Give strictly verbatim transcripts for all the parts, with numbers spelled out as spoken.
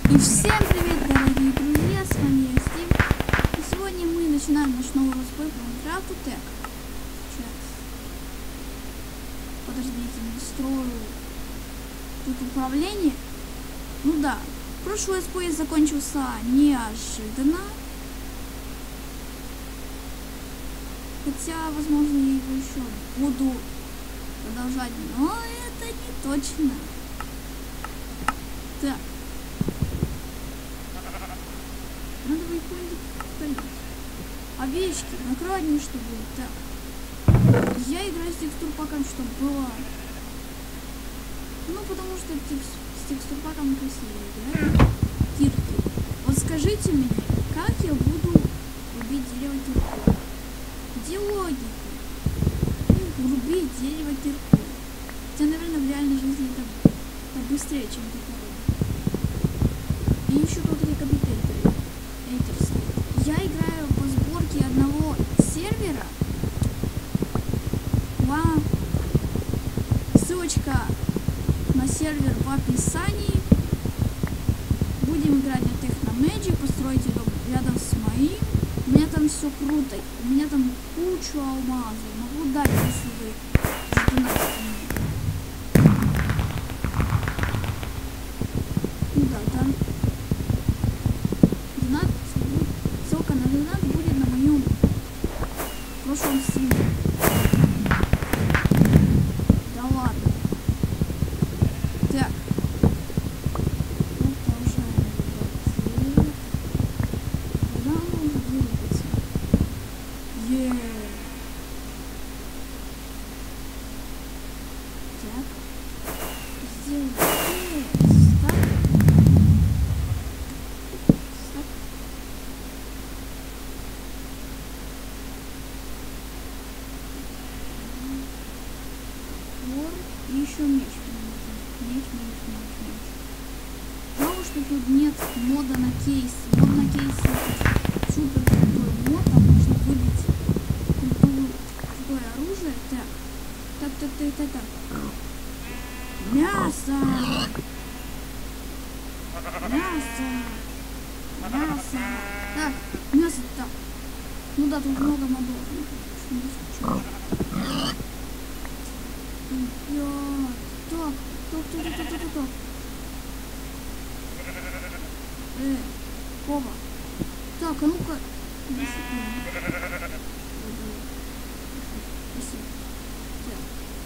И всем привет, дорогие друзья, с вами я, Стив. И сегодня мы начинаем наш новый разбой по Майнкрафту Тек. Сейчас. Подождите, настрою тут управление. Ну да, прошлый разбой закончился неожиданно. Хотя, возможно, я его еще буду продолжать, но это не точно. Так. Надо выходить стоять. Овечки, накрывать не что будет. Так. Я играю с текстурпаком, чтобы было. Ну, потому что текст... с текстурпаком красивее играть. Кирки. Вот скажите мне, как я буду рубить дерево киркой? Где логика? Рубить дерево киркой. Хотя, наверное, в реальной жизни это, это быстрее, чем это. И еще тут рекапитулятор. Я играю по сборке одного сервера. Вам ссылочка на сервер в описании. Будем играть на Technomagic. Постройте дом рядом с моим. У меня там все круто. У меня там кучу алмазов. Могу дать, если вы задонатите мне. Ну да, там донат. Ссылка на донат будет на моем прошлом стриме. Да ладно. Так. Ну, продолжаем. Куда нужно двигаться? Еее. Так. Сделаем. Стоп. Стоп. Вор и еще меч. Меч, меч, меч, меч. Потому что тут нет мода на кейс. Мод на кейс это супер крутой мод. Там можно выбить крутую, крутое оружие. Так. Так, так, так, так, так. Мясо! Мясо! Мясо! Так, мясо так. Ну да, тут много мобов. Так, так, так, так, так, так, так. Э, Вова. Так, а ну-ка. Спасибо. Так.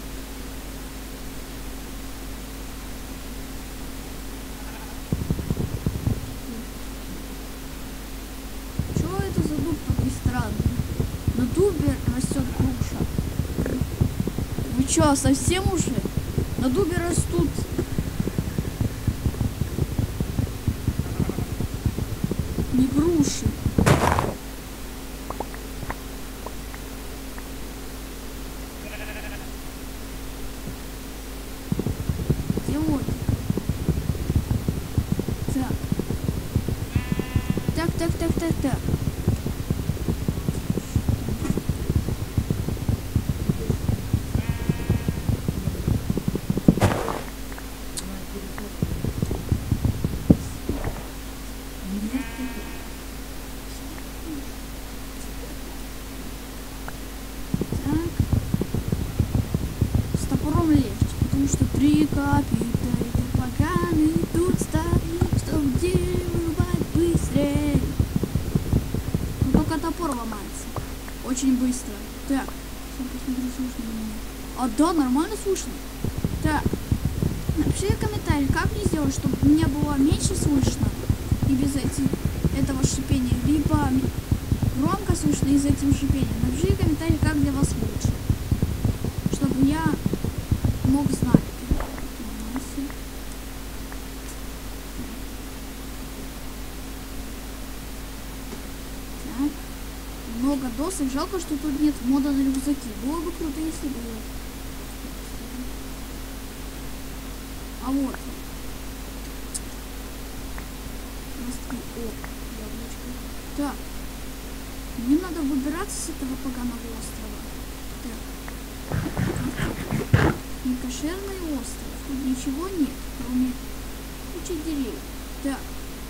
Чё это за дуб такой странный? На дубе растет груша. Вы чё, совсем уже? На дубе растут не груши. Где вот? Так. Так, так, так, так, так. Потому что три капита это поганый тут стоит, чтобы делать быстрее. Но только топор ломается. Очень быстро. Так, сейчас посмотрю, слышно меня. А да, нормально слышно. Так, напишите комментарий, как мне сделать, чтобы мне было меньше слышно и без этих, этого шипения, либо громко слышно и с этим шипением. Напишите комментарий, как для вас лучше, чтобы я мог знать. Так. Много досок. Жалко, что тут нет мода на рюкзаки. Было бы круто, если было. А вот. О, яблочко. Так. Мне надо выбираться с этого поганого острова. Так. Некошерный остров. Тут ничего нет, кроме кучи деревьев. Так.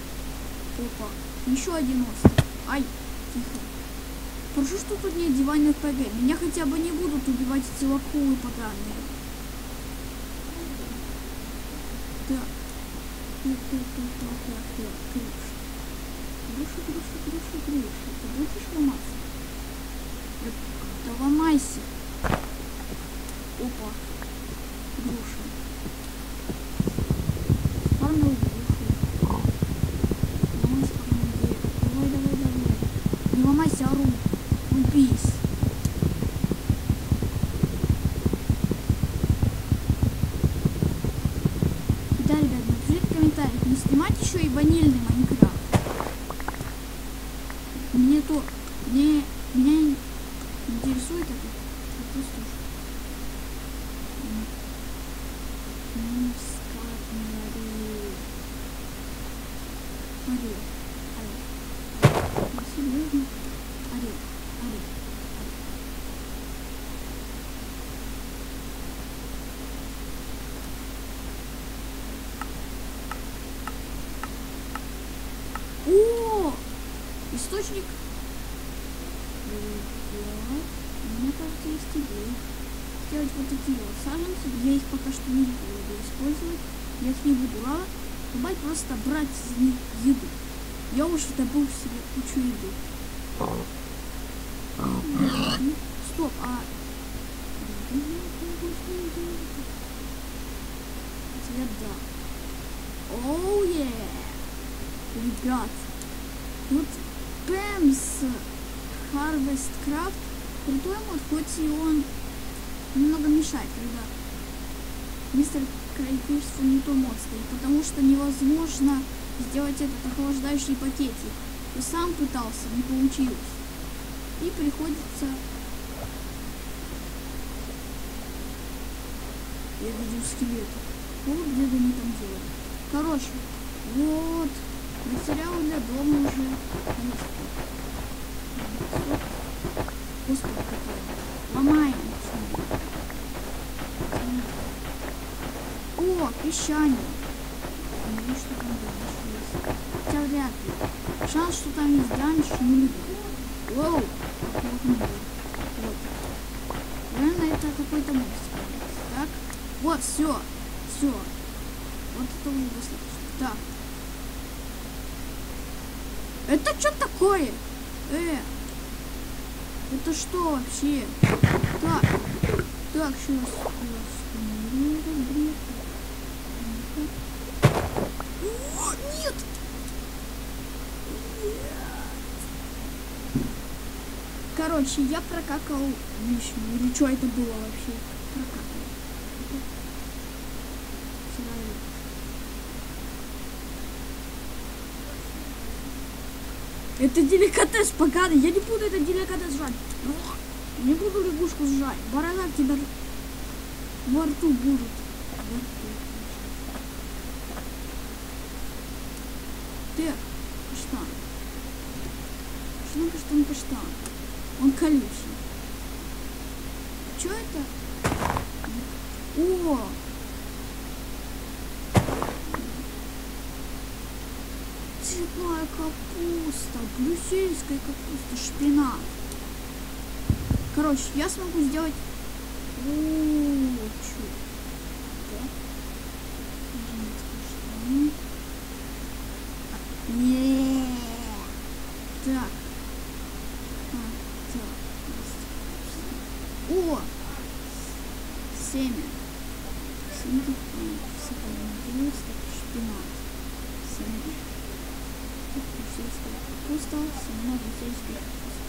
Опа. Еще один остров. Ай, тихо. Хорошо, что тут нет диванных ПГ. Меня хотя бы не будут убивать эти лохулы поганые. Так. Так, так, так, так, так, так, крыша. Крыша, крыша, крыша, крыша. Ты будешь ломаться? Да ломайся. Опа. Груша. Спарнул грушу. Ломай спарнул дерево. Давай, давай, давай. Не ломайся, ору. Убейся. Да, ребят, напишите в комментариях, не снимать еще и ванильный Майнкрафт. Мне то... Мне... Меня интересует это. Это просто... Ну, скатный орел. Орел. Орел. Серьезно? Орел. Орел. О! Источник. Мне кажется, есть идея. Сделать вот такие вот саженцы. Я их пока что не буду использовать. Я их не буду рада. Давай просто брать из них еду. Я уже добыл себе кучу еды. Стоп, а... Цвета. Оу, е! Ребят. Тут Пэмс Harvest Craft крутой мод, хоть и он немного мешает, когда мистер Крайфишфу не то мод стоит, потому что невозможно сделать этот охлаждающий пакетик. Я сам пытался, не получилось. И приходится... Я видел скелеты. Вот где они там делают. Короче, вот. Материалы для дома уже есть. Господи, какой. Ломаем. О, песчаник. Ну, что там дальше есть? Хотя вряд ли. Шанс, что там есть дальше, нулевой. Воу. Вот. Наверное, это какой-то монстр. Так. Вот, все. Все. Вот это уже достаточно. Так. Это что такое? Э. Это что вообще? Так. Так, сейчас. О, нет! Короче, я прокакал вишню. Или что это было вообще? Прокакал. Это деликатес поганый. Я не буду этот деликатес жрать. Не буду лягушку сжать. Борода тебя во рту будет. Во рту. Так, каштан. Каштан, каштан, каштан. Он колючий. Что это? О! Цветная капуста, брюссельская капуста, шпинат. Короче, я смогу сделать... О, чё? Не. Так. А, так. О! Семя. Семя. Шпинат. Семя. Брюссельская капуста, семена брюссельской капусты.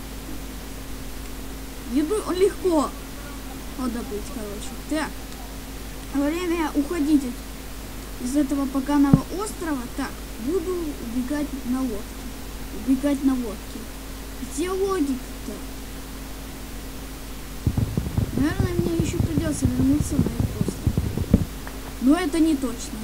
Еду легко добыть, короче. Так, время уходить из этого поганого острова. Так, буду убегать на лодке. Убегать на лодке. Где логика-то? Наверное, мне еще придется вернуться на этот остров. Но это не точно.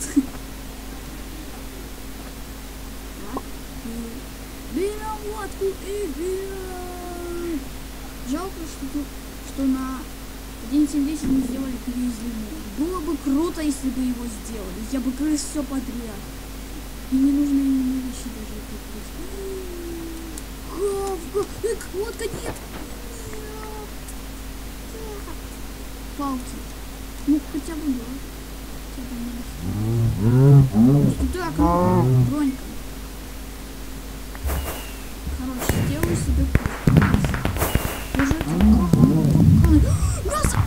Берем лодку и берем. Жалко, что, что на один точка семь десять не сделали круиз лимон. Было бы круто, если бы его сделали. Я бы крыс все подряд. И не нужно Лодка, лодка, нет. Палки. Ну, хотя бы было. Так, бронька. Короче, сделаю себе уже мясо!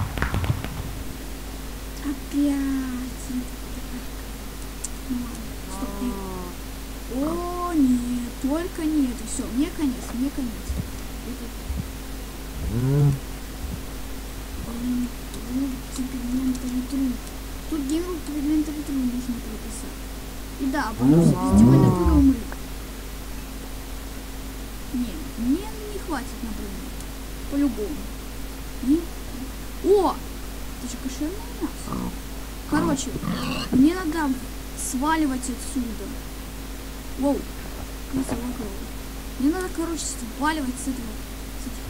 Опять. О, нет, только не это. Все, мне конец, мне конец. Тут геймру инвентарь нужно прописать. И да, потому что без него на пулю умрет. Не, мне не хватит на броню. По-любому. О! Это же кошерное мясо. Короче, мне надо сваливать отсюда. Воу. Не залагало. Мне надо, короче, сваливать с этого. С этих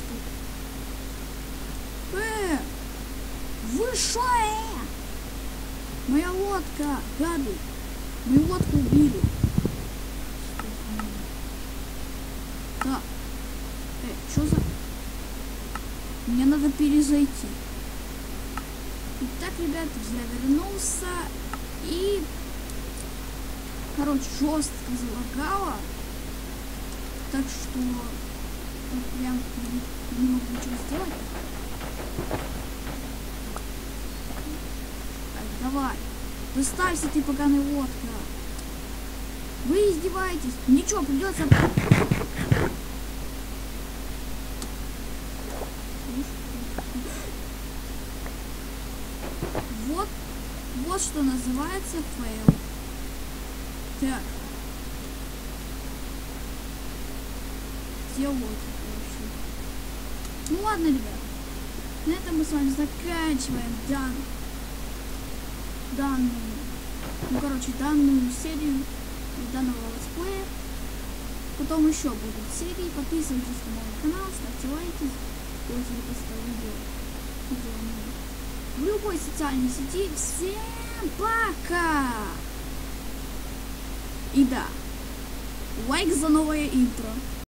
тут. Э! Вы шо, э? Моя лодка, гады. Мою лодку убили. Так. Эй, что за... Мне надо перезайти. Итак, ребята, я вернулся. И... Короче, жестко залагало. Так что... Вот прям не могу ничего сделать. Так, давай. Доставься ты, поганая лодка. Вы издеваетесь. Ничего, придется... Вот, вот что называется фейл. Так. Где лодка вообще? Ну ладно, ребят. На этом мы с вами заканчиваем дан... данную... Ну, короче, данную серию данного летсплея. Потом еще будут серии. Подписывайтесь на мой канал, ставьте лайки, если вы поставили видео в любой социальной сети. Всем пока! И да, лайк за новое интро.